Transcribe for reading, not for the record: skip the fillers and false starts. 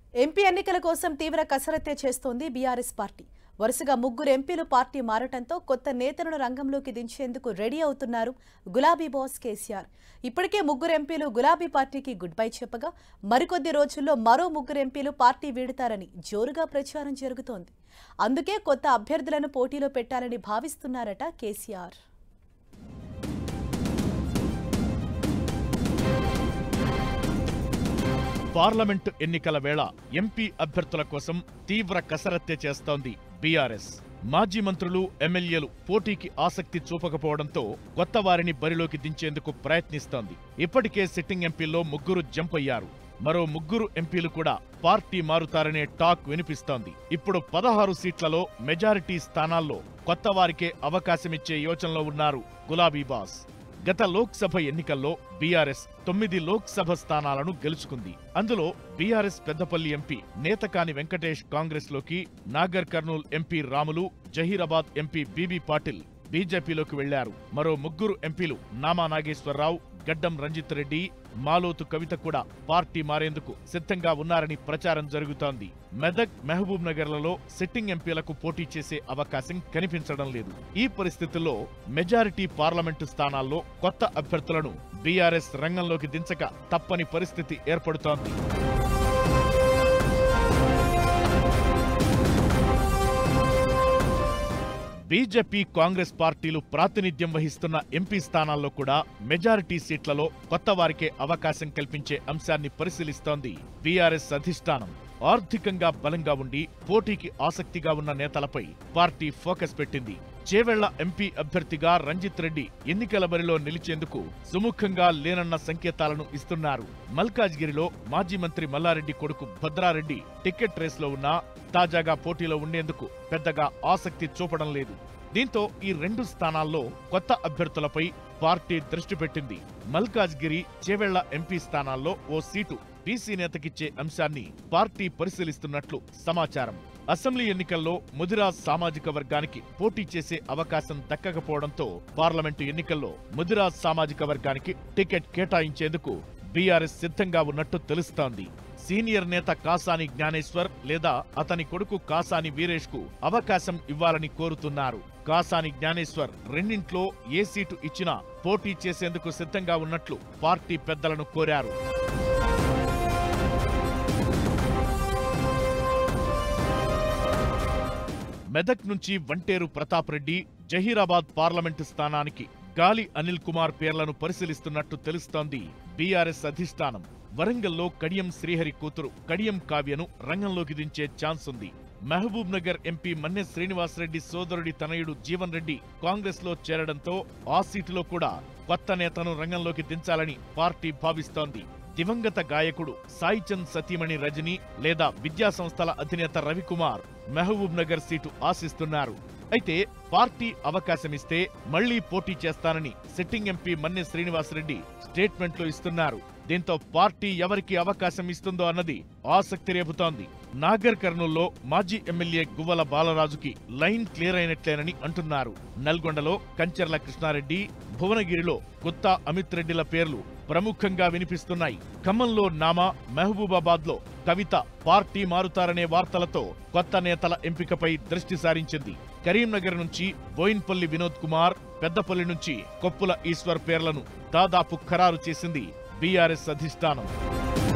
MP ఎన్నికల కోసం తీవ్ర కసరత్తే చేస్తోంది బీఆర్ఎస్ పార్టీ. వరుసగా ముగ్గురు ఎంపీలు పార్టీ మారటంతో కొత్త నేతలను రంగంలోకి దించేందుకు రెడీ అవుతున్నారు గులాబీ బాస్ కేసీఆర్. ఇప్పటికే ముగ్గురు ఎంపీలు గులాబీ పార్టీకి గుడ్ బై చెప్పగా మరికొద్ది రోజుల్లో మరో ముగ్గురు ఎంపీలు పార్టీ వీడతారని జోరుగా ప్రచారం జరుగుతోంది. అందుకే కొత్త అభ్యర్థులను పోటీలో పెట్టాలని భావిస్తున్నారట కేసీఆర్. పార్లమెంటు ఎన్నికల వేళ ఎంపీ అభ్యర్థుల కోసం తీవ్ర కసరత్తే చేస్తోంది బీఆర్ఎస్. మాజీ మంత్రులు, ఎమ్మెల్యేలు పోటీకి ఆసక్తి చూపకపోవడంతో కొత్త వారిని బరిలోకి దించేందుకు ప్రయత్నిస్తోంది. ఇప్పటికే సిట్టింగ్ ఎంపీల్లో ముగ్గురు జంప్ అయ్యారు. మరో ముగ్గురు ఎంపీలు కూడా పార్టీ మారుతారనే టాక్ వినిపిస్తోంది. ఇప్పుడు 16 సీట్లలో మెజారిటీ స్థానాల్లో కొత్త వారికే అవకాశమిచ్చే యోచనలో ఉన్నారు గులాబీ బాస్. గత లోక్సభ ఎన్నికల్లో బీఆర్ఎస్ 9 లోక్సభ స్థానాలను గెలుచుకుంది. అందులో బీఆర్ఎస్ పెద్దపల్లి ఎంపీ నేతకాని వెంకటేష్ కాంగ్రెస్ లోకి, Nagarkurnool MP Ramulu, Zaheerabad MP BB Patil బీజేపీలోకి వెళ్లారు. మరో ముగ్గురు ఎంపీలు నామా నాగేశ్వరరావు, గడ్డం రంజిత్ రెడ్డి, మాలోతు కవిత కూడా పార్టీ మారేందుకు సిద్ధంగా ఉన్నారని ప్రచారం జరుగుతోంది. మెదక్, మహబూబ్ నగర్లలో సిట్టింగ్ ఎంపీలకు పోటీ చేసే అవకాశం కనిపించడం లేదు. ఈ పరిస్థితుల్లో మెజారిటీ పార్లమెంటు స్థానాల్లో కొత్త అభ్యర్థులను బీఆర్ఎస్ రంగంలోకి దించక తప్పని పరిస్థితి ఏర్పడుతోంది. బీజేపీ, కాంగ్రెస్ పార్టీలు ప్రాతినిధ్యం వహిస్తున్న ఎంపీ స్థానాల్లో కూడా మెజారిటీ సీట్లలో కొత్త వారికే అవకాశం కల్పించే అంశాన్ని పరిశీలిస్తోంది బీఆర్ఎస్ అధిష్టానం. ఆర్థికంగా బలంగా ఉండి పోటీకి ఆసక్తిగా ఉన్న నేతలపై పార్టీ ఫోకస్ పెట్టింది. చేవెళ్ల ఎంపీ అభ్యర్థిగా రంజిత్ రెడ్డి ఎన్నికల బరిలో నిలిచేందుకు సుముఖంగా లేనన్న సంకేతాలను ఇస్తున్నారు. మల్కాజ్గిరిలో మాజీ మంత్రి మల్లారెడ్డి కొడుకు భద్రారెడ్డి టికెట్ రేస్లో ఉన్నా తాజాగా పోటీలో ఉండేందుకు పెద్దగా ఆసక్తి చూపడం లేదు. దీంతో ఈ 2 స్థానాల్లో కొత్త అభ్యర్థులపై పార్టీ దృష్టి పెట్టింది. మల్కాజ్గిరి, చేవెళ్ల ఎంపీ స్థానాల్లో ఓ సీటు బీసీ నేతకిచ్చే అంశాన్ని పార్టీ పరిశీలిస్తున్నట్లు సమాచారం. అసెంబ్లీ ఎన్నికల్లో ముదిరాజ్ సామాజిక వర్గానికి పోటీ చేసే అవకాశం దక్కకపోవడంతో పార్లమెంటు ఎన్నికల్లో ముదిరాజ్ సామాజిక వర్గానికి టికెట్ కేటాయించేందుకు బీఆర్ఎస్ సిద్ధంగా ఉన్నట్టు తెలుస్తోంది. సీనియర్ నేత కాసాని జ్ఞానేశ్వర్ లేదా అతని కొడుకు కాసాని వీరేష్ కు అవకాశం ఇవ్వాలని కోరుతున్నారు. కాసాని జ్ఞానేశ్వర్ రెండింట్లో ఏ సీటు ఇచ్చినా పోటీ చేసేందుకు సిద్ధంగా ఉన్నట్లు పార్టీ పెద్దలను కోరారు. మెదక్ నుంచి వంటేరు ప్రతాప్ రెడ్డి, జహీరాబాద్ పార్లమెంటు స్థానానికి గాలి అనిల్ కుమార్ పేర్లను పరిశీలిస్తున్నట్టు తెలుస్తోంది బీఆర్ఎస్ అధిష్టానం. వరంగల్లో కడియం శ్రీహరి కూతురు కడియం కావ్యను రంగంలోకి దించే ఛాన్స్ ఉంది. మహబూబ్ నగర్ ఎంపీ మన్నె శ్రీనివాసరెడ్డి సోదరుడి తనయుడు జీవన్ రెడ్డి కాంగ్రెస్ లో చేరడంతో ఆ సీటులో కూడా కొత్త నేతను రంగంలోకి దించాలని పార్టీ భావిస్తోంది. దివంగత గాయకుడు సాయిచంద్ సతీమణి రజని లేదా విద్యాసంస్థల అధినేత రవికుమార్ మహబూబ్ నగర్ సీటు ఆశిస్తున్నారు. అయితే పార్టీ అవకాశమిస్తే మళ్లీ పోటీ చేస్తానని సిట్టింగ్ ఎంపీ మన్నె శ్రీనివాసరెడ్డి స్టేట్మెంట్లు ఇస్తున్నారు. దీంతో పార్టీ ఎవరికి అవకాశం ఇస్తుందో అన్నది ఆసక్తి రేపుతోంది. నాగర్ కర్నూల్లో మాజీ ఎమ్మెల్యే గువ్వల బాలరాజుకి లైన్ క్లియర్ అయినట్లేనని అంటున్నారు. నల్గొండలో కంచర్ల కృష్ణారెడ్డి, భువనగిరిలో గుత్తా అమిత్ రెడ్డిల పేర్లు ప్రముఖంగా వినిపిస్తున్నాయి. ఖమ్మంలో నామా, మహబూబాబాద్ లో కవిత పార్టీ మారుతారనే వార్తలతో కొత్త నేతల ఎంపికపై దృష్టి సారించింది. కరీంనగర్ నుంచి బోయిన్పల్లి వినోద్ కుమార్, పెద్దపల్లి నుంచి కొప్పుల ఈశ్వర్ పేర్లను దాదాపు ఖరారు చేసింది బీఆర్ఎస్ అధిష్టానం.